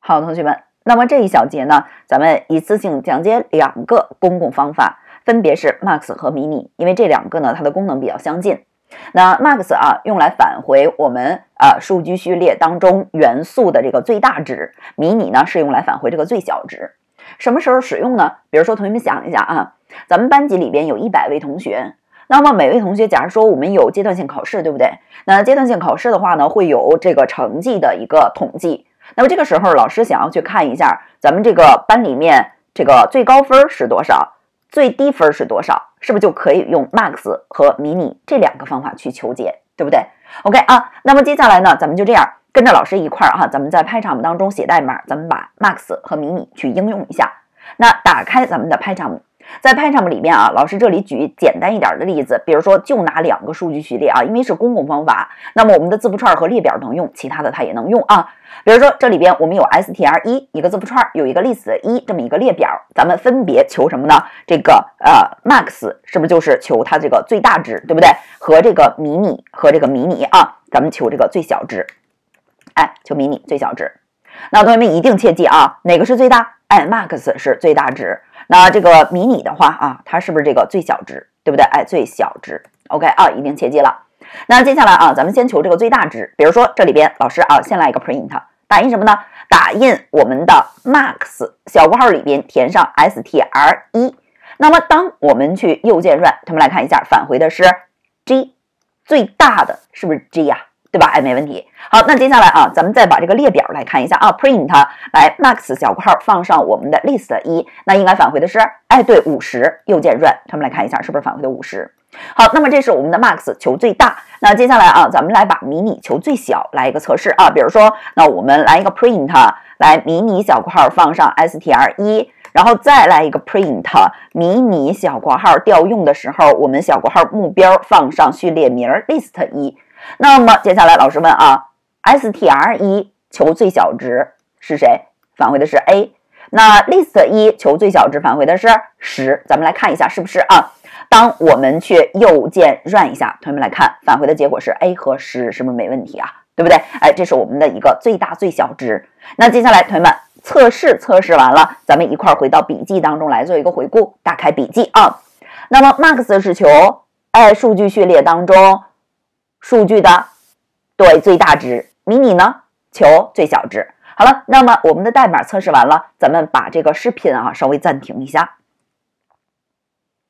好，同学们，那么这一小节呢，咱们一次性讲解两个公共方法，分别是 max 和迷你，因为这两个呢，它的功能比较相近。那 max 用来返回我们数据序列当中元素的这个最大值，迷你呢是用来返回这个最小值。什么时候使用呢？比如说，同学们想一下咱们班级里边有100位同学。那么每位同学，假如说我们有阶段性考试，对不对？那阶段性考试的话呢，会有这个成绩的一个统计。那么这个时候，老师想要去看一下咱们这个班里面这个最高分是多少，最低分是多少，是不是就可以用 max 和迷你这两个方法去求解，对不对 ？OK 那么接下来呢，咱们就这样跟着老师一块儿咱们在 Pycharm 当中写代码，咱们把 max 和迷你去应用一下。那打开咱们的 Pycharm。在 Pycharm 里面老师这里举简单一点的例子，比如说就拿2个数据序列因为是公共方法，那么我们的字符串和列表能用，其他的它也能用比如说这里边我们有 str1 一个字符串，有一个 list1 这么一个列表，咱们分别求什么呢？这个max 是不是就是求它这个最大值，对不对？和这个迷你咱们求这个最小值，求迷你最小值。那同学们一定切记哪个是最大？max 是最大值。那这个迷你的话它是不是这个最小值，对不对？最小值 ，OK 一定切记了。那接下来咱们先求这个最大值。比如说这里边老师先来一个 print， 打印什么呢？打印我们的 max 小括号里边填上 str1。那么当我们去右键 run， 他们来看一下，返回的是 G， 最大的是不是 G 呀？对吧？没问题。好，那接下来咱们再把这个列表来看一下print 来 max 小括号放上我们的 list1， 那应该返回的是对50，右键 run， 他们来看一下是不是返回的50。好，那么这是我们的 max 求最大。那接下来咱们来把迷你求最小来一个测试比如说，那我们来一个 print 来迷你小括号放上 str1， 然后再来一个 print 迷你小括号调用的时候，我们小括号目标放上序列名 list1。那么接下来老师问str1 求最小值是谁？返回的是 A。那 list1 求最小值返回的是10。咱们来看一下是不是当我们去右键 run 一下，同学们来看，返回的结果是 A 和10，是不是没问题对不对？这是我们的一个最大最小值。那接下来同学们测试完了，咱们一块儿回到笔记当中来做一个回顾。打开笔记那么 max 是求数据序列当中数据的最大值，迷你呢求最小值。好了，那么我们的代码测试完了，咱们把这个视频稍微暂停一下。